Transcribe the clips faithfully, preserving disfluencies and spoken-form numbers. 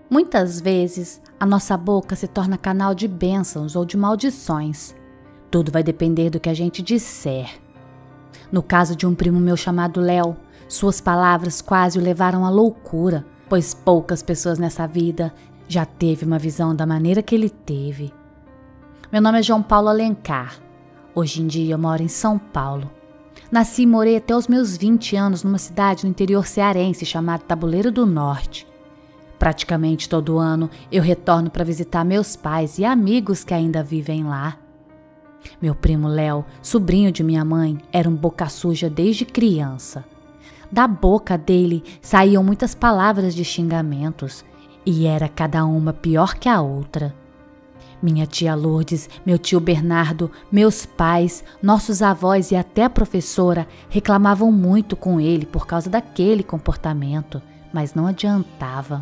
Muitas vezes, a nossa boca se torna canal de bênçãos ou de maldições. Tudo vai depender do que a gente disser. No caso de um primo meu chamado Léo, suas palavras quase o levaram à loucura, pois poucas pessoas nessa vida já teve uma visão da maneira que ele teve. Meu nome é João Paulo Alencar. Hoje em dia eu moro em São Paulo. Nasci e morei até os meus vinte anos numa cidade no interior cearense chamada Tabuleiro do Norte. Praticamente todo ano eu retorno para visitar meus pais e amigos que ainda vivem lá. Meu primo Léo, sobrinho de minha mãe, era um boca suja desde criança. Da boca dele saíam muitas palavras de xingamentos e era cada uma pior que a outra. Minha tia Lourdes, meu tio Bernardo, meus pais, nossos avós e até a professora reclamavam muito com ele por causa daquele comportamento, mas não adiantava.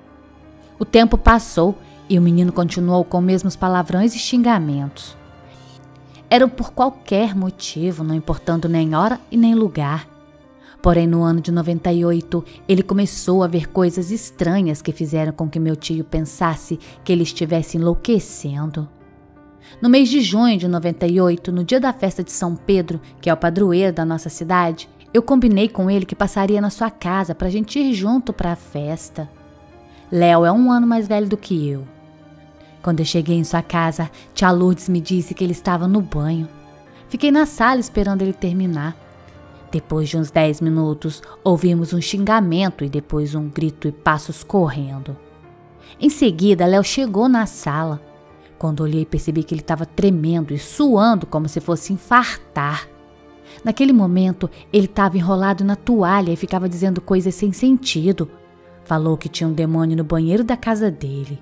O tempo passou e o menino continuou com os mesmos palavrões e xingamentos. Eram por qualquer motivo, não importando nem hora e nem lugar. Porém, no ano de noventa e oito, ele começou a ver coisas estranhas que fizeram com que meu tio pensasse que ele estivesse enlouquecendo. No mês de junho de noventa e oito, no dia da festa de São Pedro, que é o padroeiro da nossa cidade, eu combinei com ele que passaria na sua casa para a gente ir junto para a festa. Léo é um ano mais velho do que eu. Quando eu cheguei em sua casa, tia Lourdes me disse que ele estava no banho. Fiquei na sala esperando ele terminar. Depois de uns dez minutos, ouvimos um xingamento e depois um grito e passos correndo. Em seguida, Léo chegou na sala. Quando olhei, percebi que ele estava tremendo e suando como se fosse infartar. Naquele momento, ele estava enrolado na toalha e ficava dizendo coisas sem sentido. Falou que tinha um demônio no banheiro da casa dele.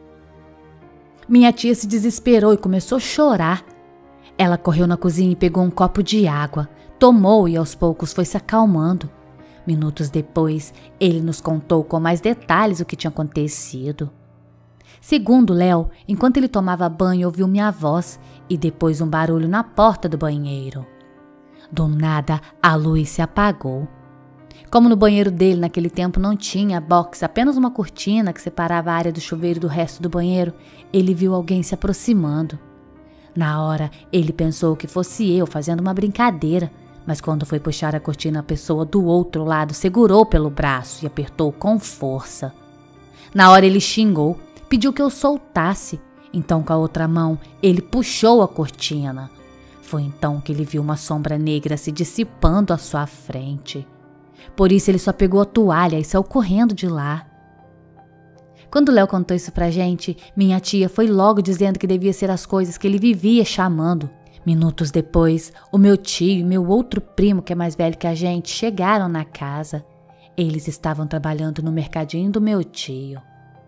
Minha tia se desesperou e começou a chorar. Ela correu na cozinha e pegou um copo de água, tomou e aos poucos foi se acalmando. Minutos depois, ele nos contou com mais detalhes o que tinha acontecido. Segundo Léo, enquanto ele tomava banho, ouviu minha voz e depois um barulho na porta do banheiro. Do nada, a luz se apagou. Como no banheiro dele naquele tempo não tinha box, apenas uma cortina que separava a área do chuveiro do resto do banheiro, ele viu alguém se aproximando. Na hora, ele pensou que fosse eu fazendo uma brincadeira, mas quando foi puxar a cortina, a pessoa do outro lado segurou pelo braço e apertou com força. Na hora ele xingou, pediu que eu soltasse, então com a outra mão ele puxou a cortina. Foi então que ele viu uma sombra negra se dissipando à sua frente. Por isso ele só pegou a toalha e saiu correndo de lá. Quando Léo contou isso pra gente, minha tia foi logo dizendo que devia ser as coisas que ele vivia chamando. Minutos depois, o meu tio e meu outro primo, que é mais velho que a gente, chegaram na casa. Eles estavam trabalhando no mercadinho do meu tio.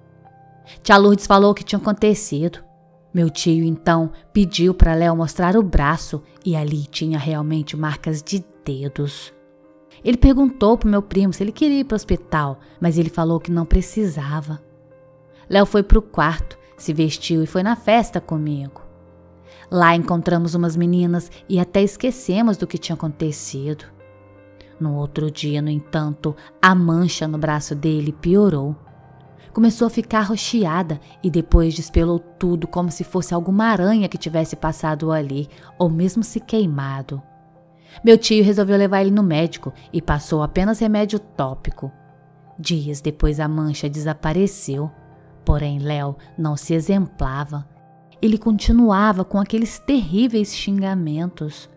Tia Lourdes falou o que tinha acontecido. Meu tio, então, pediu para Léo mostrar o braço e ali tinha realmente marcas de dedos. Ele perguntou pro meu primo se ele queria ir para o hospital, mas ele falou que não precisava. Léo foi pro quarto, se vestiu e foi na festa comigo. Lá encontramos umas meninas e até esquecemos do que tinha acontecido. No outro dia, no entanto, a mancha no braço dele piorou. Começou a ficar roxeada e depois despelou tudo como se fosse alguma aranha que tivesse passado ali ou mesmo se queimado. Meu tio resolveu levar ele no médico e passou apenas remédio tópico. Dias depois a mancha desapareceu, porém Léo não se exemplava. Ele continuava com aqueles terríveis xingamentos.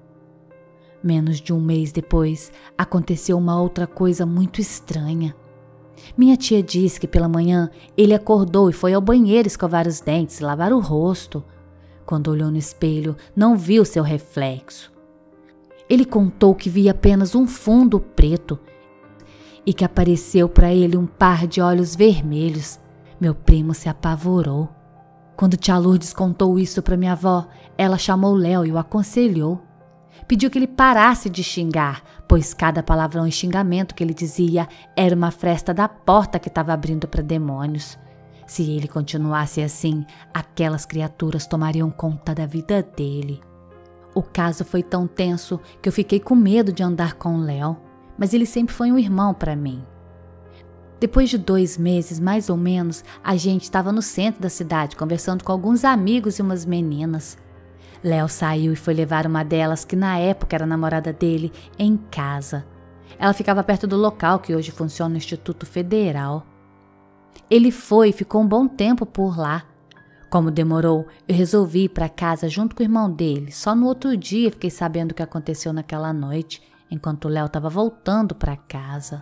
Menos de um mês depois, aconteceu uma outra coisa muito estranha. Minha tia disse que pela manhã ele acordou e foi ao banheiro escovar os dentes e lavar o rosto. Quando olhou no espelho, não viu seu reflexo. Ele contou que via apenas um fundo preto e que apareceu para ele um par de olhos vermelhos. Meu primo se apavorou. Quando tia Lourdes contou isso para minha avó, ela chamou Léo e o aconselhou. Pediu que ele parasse de xingar, pois cada palavrão e xingamento que ele dizia era uma fresta da porta que estava abrindo para demônios. Se ele continuasse assim, aquelas criaturas tomariam conta da vida dele. O caso foi tão tenso que eu fiquei com medo de andar com o Léo, mas ele sempre foi um irmão para mim. Depois de dois meses, mais ou menos, a gente estava no centro da cidade conversando com alguns amigos e umas meninas. Léo saiu e foi levar uma delas, que na época era namorada dele, em casa. Ela ficava perto do local que hoje funciona o Instituto Federal. Ele foi e ficou um bom tempo por lá. Como demorou, eu resolvi ir para casa junto com o irmão dele. Só no outro dia fiquei sabendo o que aconteceu naquela noite, enquanto o Léo estava voltando para casa.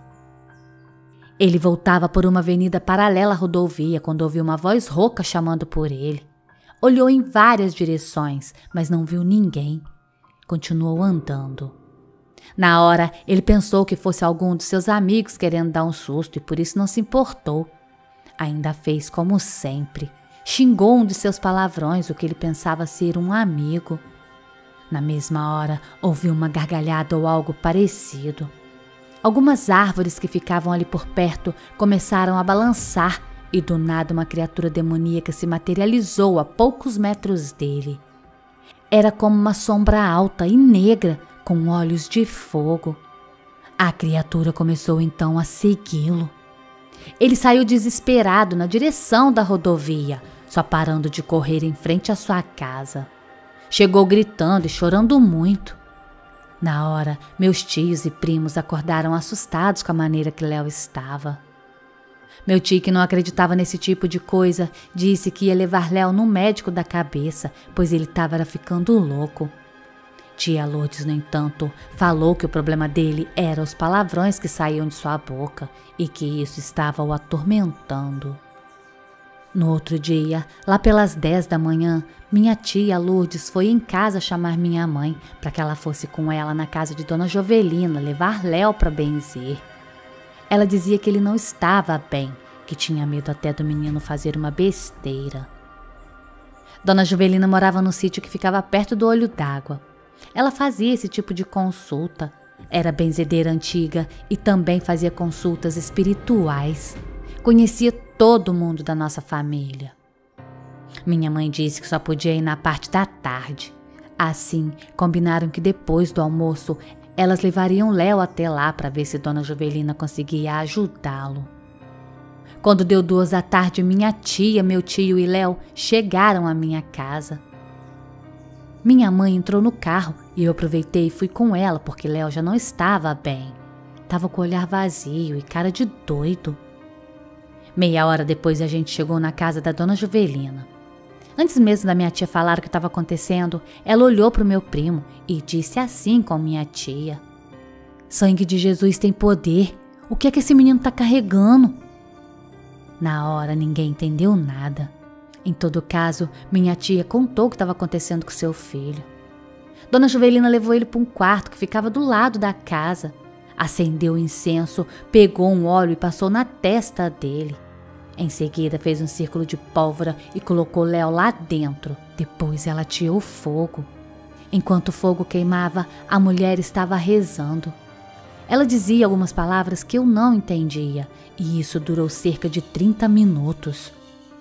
Ele voltava por uma avenida paralela à rodovia quando ouviu uma voz rouca chamando por ele. Olhou em várias direções, mas não viu ninguém. Continuou andando. Na hora, ele pensou que fosse algum dos seus amigos querendo dar um susto e por isso não se importou. Ainda fez como sempre. Xingou um de seus palavrões, o que ele pensava ser um amigo. Na mesma hora, ouviu uma gargalhada ou algo parecido. Algumas árvores que ficavam ali por perto começaram a balançar e do nada uma criatura demoníaca se materializou a poucos metros dele. Era como uma sombra alta e negra com olhos de fogo. A criatura começou então a segui-lo. Ele saiu desesperado na direção da rodovia, só parando de correr em frente à sua casa. Chegou gritando e chorando muito. Na hora, meus tios e primos acordaram assustados com a maneira que Léo estava. Meu tio, que não acreditava nesse tipo de coisa, disse que ia levar Léo no médico da cabeça, pois ele estava ficando louco. Tia Lourdes, no entanto, falou que o problema dele era os palavrões que saíam de sua boca e que isso estava o atormentando. No outro dia, lá pelas dez da manhã, minha tia Lourdes foi em casa chamar minha mãe para que ela fosse com ela na casa de Dona Jovelina levar Léo para benzer. Ela dizia que ele não estava bem, que tinha medo até do menino fazer uma besteira. Dona Jovelina morava no sítio que ficava perto do Olho d'Água. Ela fazia esse tipo de consulta. Era benzedeira antiga e também fazia consultas espirituais. Conhecia todo mundo da nossa família. Minha mãe disse que só podia ir na parte da tarde. Assim, combinaram que depois do almoço, elas levariam Léo até lá para ver se Dona Jovelina conseguia ajudá-lo. Quando deu duas da tarde, minha tia, meu tio e Léo chegaram à minha casa. Minha mãe entrou no carro e eu aproveitei e fui com ela porque Léo já não estava bem. Estava com o olhar vazio e cara de doido. Meia hora depois a gente chegou na casa da Dona Jovelina. Antes mesmo da minha tia falar o que estava acontecendo, ela olhou para o meu primo e disse assim com minha tia: "Sangue de Jesus tem poder. O que é que esse menino está carregando?" Na hora ninguém entendeu nada. Em todo caso, minha tia contou o que estava acontecendo com seu filho. Dona Jovelina levou ele para um quarto que ficava do lado da casa. Acendeu o incenso, pegou um óleo e passou na testa dele. Em seguida fez um círculo de pólvora e colocou Léo lá dentro. Depois ela ateou fogo. Enquanto o fogo queimava, a mulher estava rezando. Ela dizia algumas palavras que eu não entendia, e isso durou cerca de trinta minutos.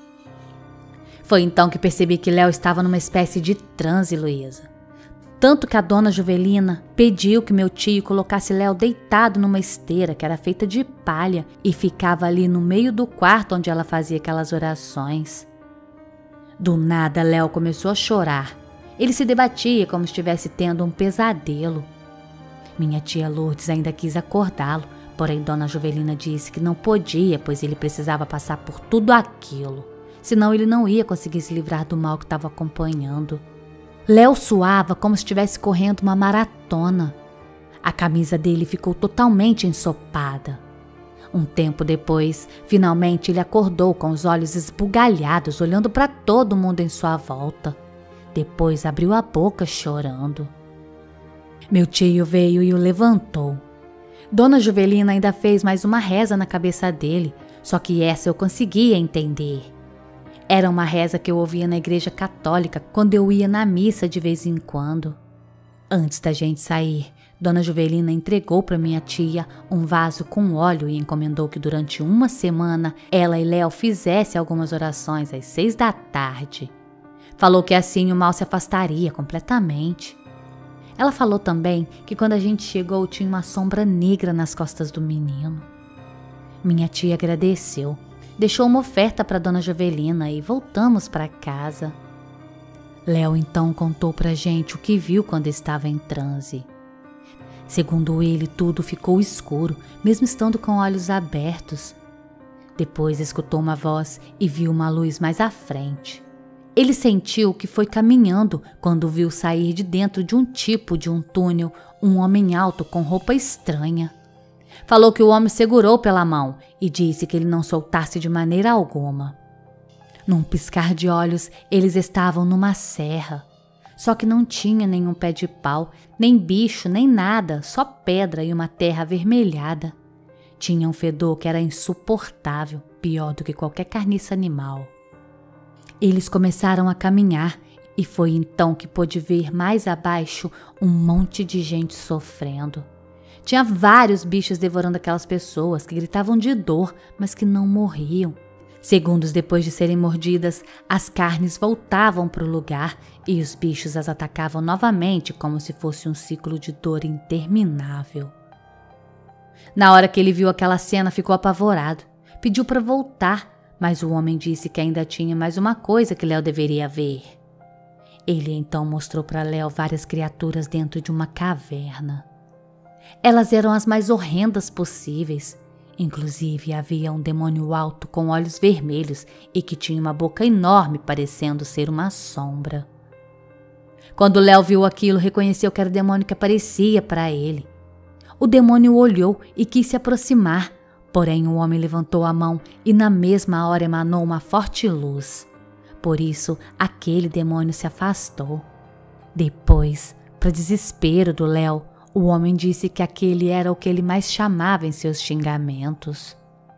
Foi então que percebi que Léo estava numa espécie de transe, Luísa. Tanto que a Dona Jovelina pediu que meu tio colocasse Léo deitado numa esteira que era feita de palha e ficava ali no meio do quarto onde ela fazia aquelas orações. Do nada, Léo começou a chorar. Ele se debatia como se estivesse tendo um pesadelo. Minha tia Lourdes ainda quis acordá-lo, porém Dona Jovelina disse que não podia, pois ele precisava passar por tudo aquilo, senão ele não ia conseguir se livrar do mal que estava acompanhando. Léo suava como se estivesse correndo uma maratona. A camisa dele ficou totalmente ensopada. Um tempo depois, finalmente ele acordou com os olhos esbugalhados, olhando para todo mundo em sua volta. Depois abriu a boca chorando. Meu tio veio e o levantou. Dona Jovelina ainda fez mais uma reza na cabeça dele, só que essa eu conseguia entender. Era uma reza que eu ouvia na igreja católica quando eu ia na missa de vez em quando. Antes da gente sair, Dona Jovelina entregou para minha tia um vaso com óleo e encomendou que durante uma semana ela e Léo fizessem algumas orações às seis da tarde. Falou que assim o mal se afastaria completamente. Ela falou também que quando a gente chegou tinha uma sombra negra nas costas do menino. Minha tia agradeceu, deixou uma oferta para Dona Jovelina e voltamos para casa. Léo então contou pra gente o que viu quando estava em transe. Segundo ele, tudo ficou escuro, mesmo estando com olhos abertos. Depois escutou uma voz e viu uma luz mais à frente. Ele sentiu que foi caminhando quando viu sair de dentro de um tipo de um túnel um homem alto com roupa estranha. Falou que o homem segurou pela mão e disse que ele não soltasse de maneira alguma. Num piscar de olhos, eles estavam numa serra. Só que não tinha nenhum pé de pau, nem bicho, nem nada, só pedra e uma terra avermelhada. Tinha um fedor que era insuportável, pior do que qualquer carniça animal. Eles começaram a caminhar e foi então que pôde ver mais abaixo um monte de gente sofrendo. Tinha vários bichos devorando aquelas pessoas que gritavam de dor, mas que não morriam. Segundos depois de serem mordidas, as carnes voltavam para o lugar e os bichos as atacavam novamente como se fosse um ciclo de dor interminável. Na hora que ele viu aquela cena, ficou apavorado. Pediu para voltar, mas o homem disse que ainda tinha mais uma coisa que Léo deveria ver. Ele então mostrou para Léo várias criaturas dentro de uma caverna. Elas eram as mais horrendas possíveis. Inclusive, havia um demônio alto com olhos vermelhos e que tinha uma boca enorme, parecendo ser uma sombra. Quando Léo viu aquilo, reconheceu que era o demônio que aparecia para ele. O demônio olhou e quis se aproximar, porém o homem levantou a mão e na mesma hora emanou uma forte luz. Por isso, aquele demônio se afastou. Depois, para desespero do Léo, o homem disse que aquele era o que ele mais chamava em seus xingamentos.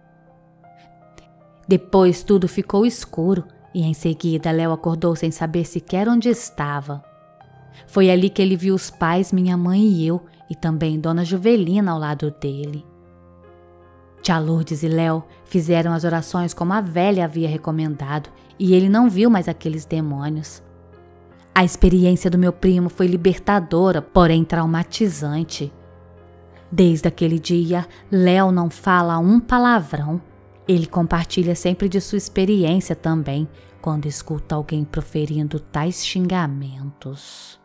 Depois tudo ficou escuro e em seguida Léo acordou sem saber sequer onde estava. Foi ali que ele viu os pais, minha mãe e eu, e também Dona Jovelina ao lado dele. Tia Lourdes e Léo fizeram as orações como a velha havia recomendado e ele não viu mais aqueles demônios. A experiência do meu primo foi libertadora, porém traumatizante. Desde aquele dia, Léo não fala um palavrão. Ele compartilha sempre de sua experiência também, quando escuta alguém proferindo tais xingamentos.